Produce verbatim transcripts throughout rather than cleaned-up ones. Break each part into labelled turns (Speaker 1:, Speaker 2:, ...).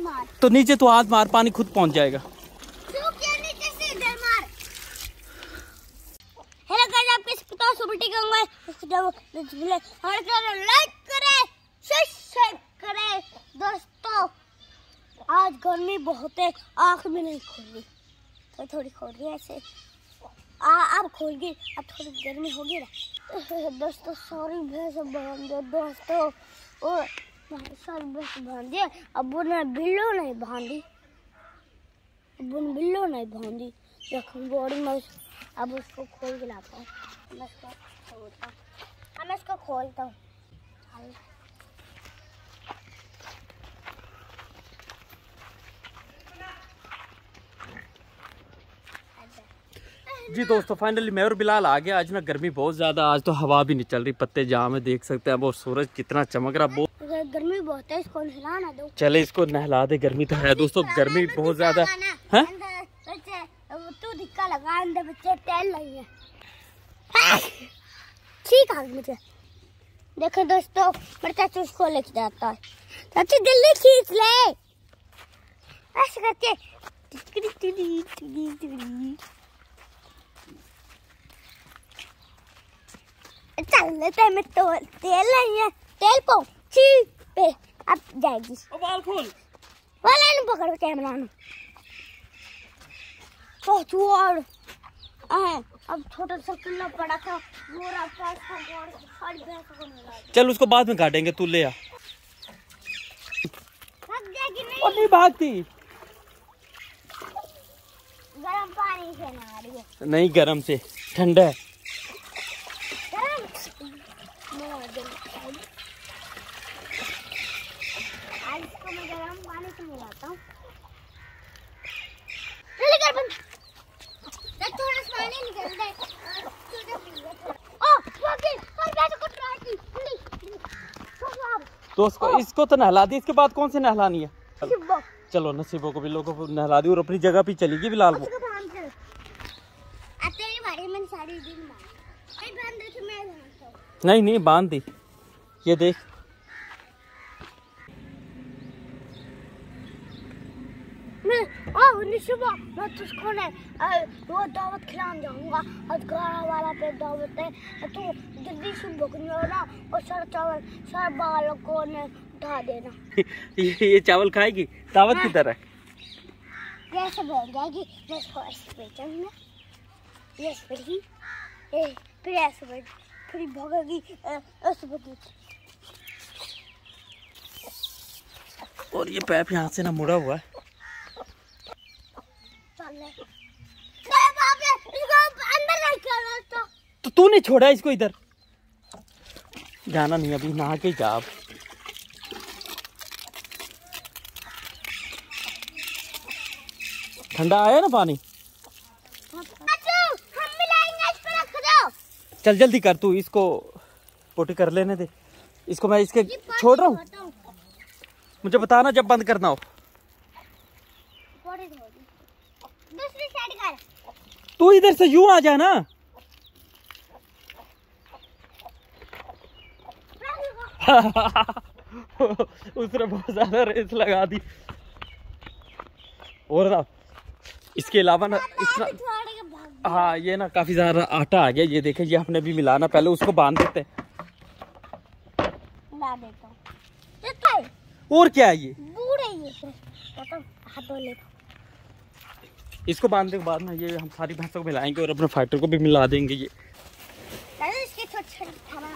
Speaker 1: मार।
Speaker 2: तो नीचे तो हाथ मार, पानी खुद पहुंच जाएगा।
Speaker 1: तू क्या नीचे से इधर मार। हेलो गाइस, आप किस तो सुबह कहूंगा हमारे चैनल लाइक करें, सब्सक्राइब करें। दोस्तों आज गर्मी बहुत है, आँख भी नहीं खोल रही, तो थोड़ी खोल रही है ऐसे। आ अब खोल गई, अब थोड़ी गर्मी होगी ना। दोस्तों सॉरी भैंस बांध दो दोस्तों, और सॉरी भैंस बांध दिया। अबू ने बिल्लो नहीं बांधी, अबू ने बिल्लो नहीं बांधी। जख्म बॉडी में अब उसको खोल के लाता हूँ। मैं इसको खोलता हूँ, मैं इसको खोलता हूँ।
Speaker 2: जी दोस्तों फाइनली मैं और बिलाल आ गया। आज ना गर्मी बहुत ज्यादा, आज तो हवा भी नहीं चल रही, पत्ते जहाँ में देख सकते हैं, वो सूरज कितना चमक रहा। बहुत
Speaker 1: गर्मी बहुत है, इसको नहलाना दो।
Speaker 2: चले इसको नहला दे, गर्मी तो है दोस्तों, गर्मी बहुत ज्यादा है।
Speaker 1: तू धिक्का लगा, अंदर बच्चे टहल रही है। ठीक है मुझे देखो दोस्तों, मेरे चाचू उसको लेके जाता है। चाचू जल्दी खींच ले, ऐसे करके चल लेते हैं। मैं तो तेल नहीं है, तेल को चीप पे अब जाएगी।
Speaker 2: बाल खोल
Speaker 1: वाला नहीं पकड़ो कैमरा ना। तो चोर अब छोटा सा किला पड़ा था, गोरा पैसा गोर सारी भैंसों को मिला।
Speaker 2: चल उसको बाद में काटेंगे, तू ले आ।
Speaker 1: भाग जाएगी नहीं?
Speaker 2: और नहीं भागती,
Speaker 1: गरम पानी से नहा रही है।
Speaker 2: नहीं गरम से, ठंडा है।
Speaker 1: आज इसको मैं गरम पानी से मिलाता हूँ। थोड़ा पानी निकल दे।
Speaker 2: तो उसको इसको तो नहला दी, इसके बाद कौन से नहलानी है? चलो नसीबों को भी लोगों को नहला दी और अपनी जगह पे चलेगी बिलाल को। नहीं नहीं बांध दी, ये देख।
Speaker 1: मैं मैं तुझको ने वो दावत खिलाने जाऊंगा, अजगारा वाला पे दावत है। तू जल्दी से भुगनी ना, और सर चावल सर बालों को ने उठा देना।
Speaker 2: ये चावल खाएगी दावत हाँ। की तरह
Speaker 1: जैसे बन जाएगी, मैं इसको ऐसे बेचूंगा, ये फिर फिर ऐसे बैठ फिर भगेगी ऐसे भगेगी।
Speaker 2: और ये पैप यहाँ से ना मुड़ा हुआ है। तो तू नहीं छोड़ा इसको इधर? जाना नहीं अभी, नहा के जा। अब ठंडा आया ना पानी। चल जल्दी कर, तू इसको पोटी कर लेने दे। इसको मैं इसके छोड़ रहा हूँ, मुझे बताना जब बंद करना हो। तू इधर से यूं आ जा ना। उसने बहुत ज्यादा रेस लगा दी। और ना इसके अलावा ना इतना, हाँ ये ना काफी ज्यादा आटा आ गया, ये देखे, ये हमने भी मिलाना, पहले उसको बांध देते हैं। और क्या है ये? इसको बांधने के बाद ना ये हम सारी भैंसों को मिलाएंगे और अपने फाइटर को भी मिला देंगे। ये
Speaker 1: इसके छोटे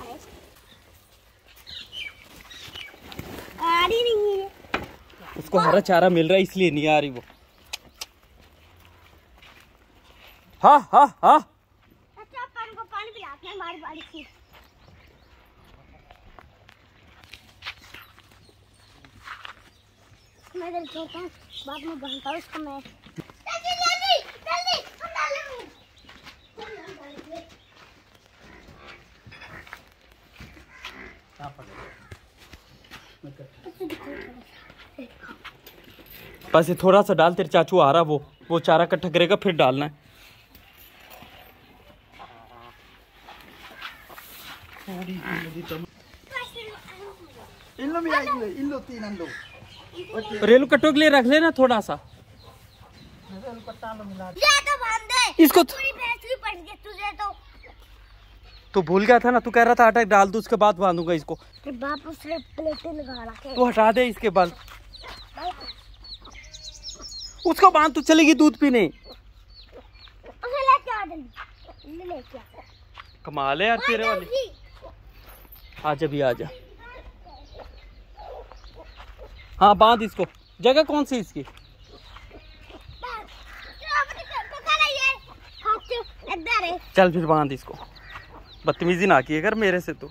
Speaker 1: आ रही नहीं है,
Speaker 2: उसको हरा चारा मिल रहा है इसलिए नहीं आ रही वो। हाँ हाँ हाँ
Speaker 1: अच्छा अपन को पानी पिलाते हैं बारी बारी से। मैं इधर छोड़ता हूँ, बाद में बनता हूँ इसको मैं। जल्दी जल्दी जल्दी हम डालेंगे।
Speaker 2: बस ये थोड़ा सा डाल, तेरे चाचू आ रहा, वो वो चारा इकट्ठा करेगा फिर डालना है।
Speaker 3: illo mira illo illo tinando
Speaker 2: रेलू कट्टो के लिए रख लेना थोड़ा सा।
Speaker 1: तो बांध दे।
Speaker 2: इसको
Speaker 1: पूरी भैंस भी पड़ गई तुझे तो।
Speaker 2: तो भूल गया था ना, तू कह रहा था आटा डाल दो उसके बाद बांधूंगा इसको।
Speaker 1: तेरे बाप उसने प्लेटें लगा रखे।
Speaker 2: तू हटा दे इसके बाल, उसको बांध, तू चलेगी दूध पीने।
Speaker 1: उसे लेके आ जल्दी, ले लेके आ।
Speaker 2: कमाल है यार तेरे वाली। आजा भी आजा। हाँ बांध इसको। जगह कौन सी इसकी? चल फिर बांध इसको, बदतमीजी ना किए कर मेरे से। तो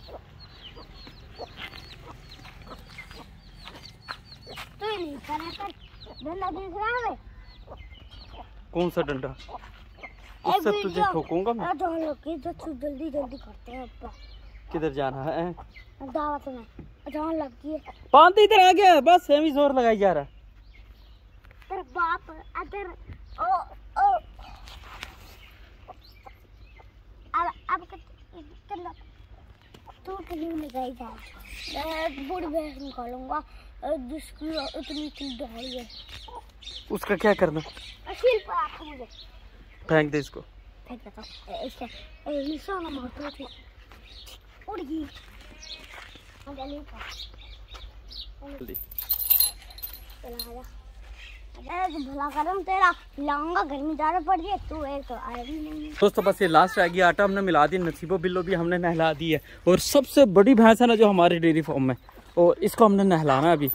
Speaker 1: तू नहीं करा कर, डंडा दिख रहा है?
Speaker 2: कौन सा डंडा? उससे तुझे ठोकूंगा मैं।
Speaker 1: जल्दी जल्दी करते हैं अब्बा।
Speaker 2: किधर जाना है?
Speaker 1: दावत में जान लग गई।
Speaker 2: बांध इधर आ गया, बस सेमी जोर लगाई जा रहा है।
Speaker 1: तेरा बाप अगर ओ ओ अब अब कर तू कहीं लगाई जा। मैं बूढ़ी भैंस निकालूंगा जिसकी इतनी इतनी दहाड़ी है।
Speaker 2: उसका क्या करना?
Speaker 1: असील पर आप मुझे
Speaker 2: फेंक दे इसको।
Speaker 1: फेंक देता हूँ। इससे निशाना मारता थी, उड़ गई। जल्दी भला करम तेरा लाऊंगा, गर्मी ज्यादा पड़ रही है, तू एक तो आया भी नहीं।
Speaker 2: दोस्तों बस ये लास्ट रह गया, आटा हमने मिला दी, नसीबो बिल्लो भी हमने नहला दी है। और सबसे बड़ी भैंस है ना जो हमारी डेयरी फार्म में, और इसको हमने नहलाना अभी।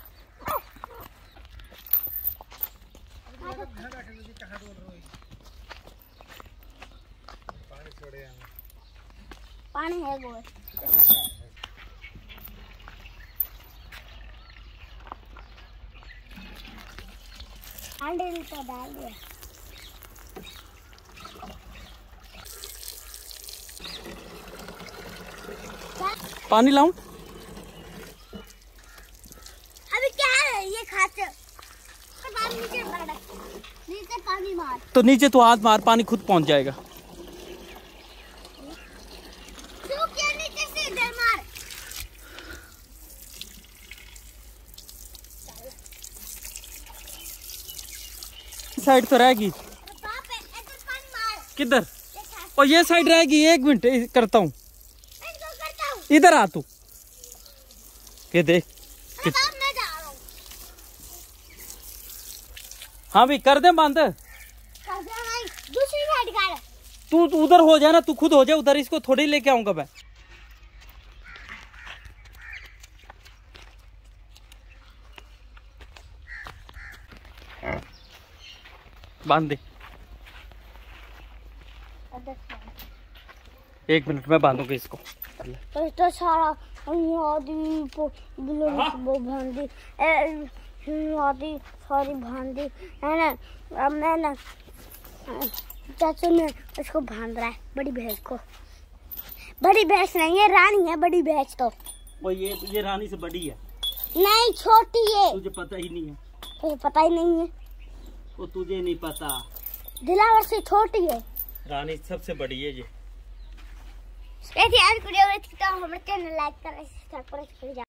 Speaker 1: पानी है वो हैंडल तो डाल दिया।
Speaker 2: पानी लाऊं?
Speaker 1: अभी क्या है ये खाते? तो पानी नीचे मार, नीचे पानी मार।
Speaker 2: तो नीचे तो हाथ मार, पानी खुद पहुंच जाएगा।
Speaker 1: तू क्या नीचे से इधर मार।
Speaker 2: साइड तो रहेगी।
Speaker 1: बाप है, इधर पानी मार।
Speaker 2: किधर? और ये साइड रहेगी। एक मिनट करता हूँ,
Speaker 1: इसको करता हूँ।
Speaker 2: इधर आ तू। ये देख
Speaker 1: मैं जा रहा हूँ।
Speaker 2: हाँ भी कर दे बंद।
Speaker 1: कर दे भाई, दूसरी साइड कर।
Speaker 2: तू तू उधर हो जा ना, तू खुद हो जा उधर, इसको थोड़ी लेके आऊंगा मैं। बांध दे। एक मिनट में बांधूंगा इसको।
Speaker 1: तो तो सारा आदि को वो भांदी आदि सारी भांदी है ना। अब मैं ना चाचू ने इसको बांध रहा है, बड़ी भैंस को। बड़ी भैंस नहीं है, रानी है बड़ी भैंस। तो
Speaker 2: वो ये ये रानी से बड़ी है।
Speaker 1: नहीं छोटी है।
Speaker 2: तुझे पता ही नहीं है।
Speaker 1: तुझे पता ही नहीं है।
Speaker 2: वो तुझे नहीं पता,
Speaker 1: दिलावर से छोटी है,
Speaker 2: रानी सबसे बड़ी है ये।
Speaker 1: आज वीडियो हमारे चैनल लाइक करें, सब्सक्राइब करें।